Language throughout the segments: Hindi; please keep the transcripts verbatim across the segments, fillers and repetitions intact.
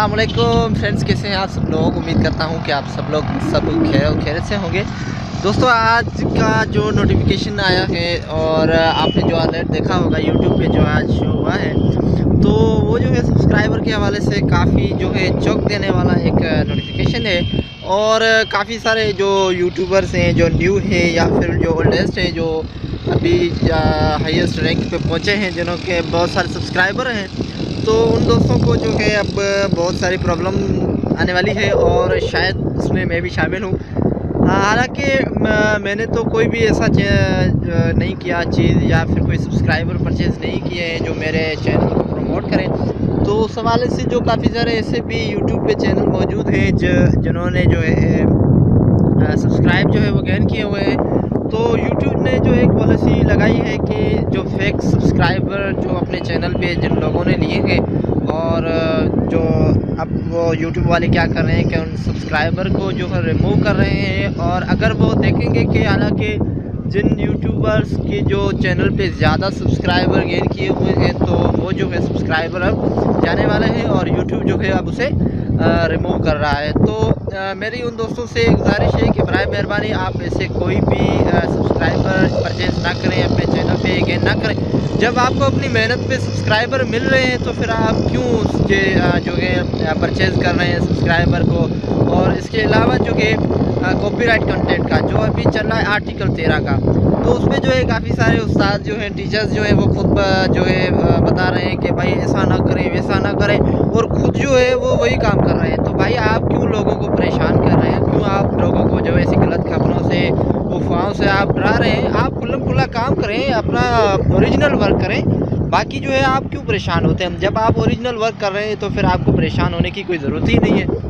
अस्सलाम वालेकुम फ्रेंड्स, कैसे हैं आप सब लोग। उम्मीद करता हूं कि आप सब लोग सब खैर खैरियत से होंगे। दोस्तों, आज का जो नोटिफिकेशन आया है और आपने जो अलर्ट देखा होगा यूट्यूब पे जो आज शो हुआ है, तो वो जो है सब्सक्राइबर के हवाले से काफ़ी जो है चौंक देने वाला एक नोटिफिकेशन है। और काफ़ी सारे जो यूट्यूबर्स हैं जो न्यू है या फिर जो ओल्डेस्ट हैं जो अभी हाईएस्ट रैंक पे पहुँचे हैं, जिन्हों के बहुत सारे सब्सक्राइबर हैं, तो उन दोस्तों को जो है अब बहुत सारी प्रॉब्लम आने वाली है और शायद उसमें मैं भी शामिल हूँ। हालांकि मैंने तो कोई भी ऐसा नहीं किया चीज़ या फिर कोई सब्सक्राइबर परचेज़ नहीं किए हैं जो मेरे चैनल को प्रमोट करें। तो उस हवाले से जो काफ़ी सारे ऐसे भी यूट्यूब पे चैनल मौजूद हैं जिन्होंने जो है सब्सक्राइब जो है वो गेन किए हुए हैं। तो यूट्यूब ने जो एक पॉलिसी लगाई है कि जो फेक सब्सक्राइबर जो अपने चैनल पे जिन लोगों ने लिए हैं, और जो अब वो यूट्यूब वाले क्या कर रहे हैं कि उन सब्सक्राइबर को जो है रिमूव कर रहे हैं। और अगर वो देखेंगे कि हालांकि जिन यूट्यूबर्स के जो चैनल पे ज़्यादा सब्सक्राइबर गेन किए हुए हैं, तो वो जो है सब्सक्राइबर अब जाने वाले हैं और यूट्यूब जो है अब उसे रिमूव कर रहा है। तो आ, मेरी उन दोस्तों से गुजारिश है कि बराए मेहरबानी आप ऐसे कोई भी सब्सक्राइबर परचेज़ ना करें, अपने चैनल पे गेन ना करें। जब आपको अपनी मेहनत पे सब्सक्राइबर मिल रहे हैं तो फिर आप क्यों उसके जो है परचेज़ कर रहे हैं सब्सक्राइबर को। और इसके अलावा जो है कॉपीराइट कंटेंट का जो अभी चल रहा है आर्टिकल तेरह का, तो उसमें जो है काफ़ी सारे उस्ताद जो हैं, टीचर्स जो हैं, वो खुद जो है बता रहे हैं कि भाई ऐसा ना करें वैसा ना करें, और ख़ुद जो है वो वही काम कर रहे हैं। तो भाई आप क्यों लोगों को परेशान कर रहे हैं, क्यों आप लोगों को जो है ऐसी गलत खबरों से अफवाहों से आप डरा रहे हैं। आप खुल्लम खुल्ला काम करें, अपना ओरिजिनल वर्क करें। बाकी जो है आप क्यों परेशान होते हैं। जब आप ओरिजिनल वर्क कर रहे हैं तो फिर आपको परेशान होने की कोई ज़रूरत ही नहीं है।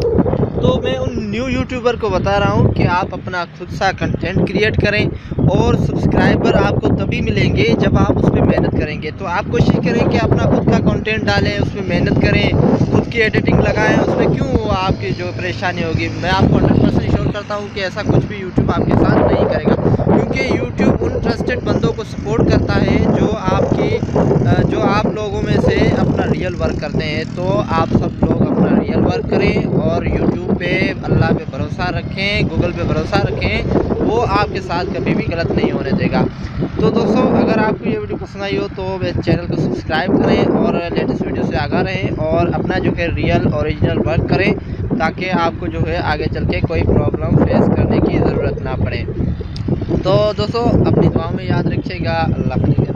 तो मैं उन न्यू यूट्यूबर को बता रहा हूँ कि आप अपना खुद सा कंटेंट क्रिएट करें, और सब्सक्राइबर आपको तभी मिलेंगे जब आप उस पर मेहनत करेंगे। तो आप कोशिश करें कि अपना खुद का कंटेंट डालें, उसमें मेहनत करें, खुद की एडिटिंग लगाएं। उसमें क्यों आपकी जो परेशानी होगी, मैं आपको हंड्रेड परसेंट श्योर करता हूँ कि ऐसा कुछ भी यूट्यूब आपके साथ नहीं करेगा, क्योंकि यूट्यूब उन ट्रस्टेड बंदों को सपोर्ट करता है जो आपकी जो आप लोगों में से अपना रियल वर्क करते हैं। तो आप सब लोग अपना रियल वर्क करें और यूट्यूब पे अल्लाह पे भरोसा रखें, गूगल पे भरोसा रखें, वो आपके साथ कभी भी गलत नहीं होने देगा। तो दोस्तों, अगर आपको ये वीडियो पसंद आई हो तो मेरे चैनल को सब्सक्राइब करें और लेटेस्ट वीडियो से आगाह रहें, और अपना जो है रियल ओरिजिनल वर्क करें, ताकि आपको जो है आगे चल के कोई प्रॉब्लम फेस करने की ज़रूरत ना पड़े। तो दोस्तों, अपनी दुआओं में याद रखिएगा। अल्लाह हाफ़िज़।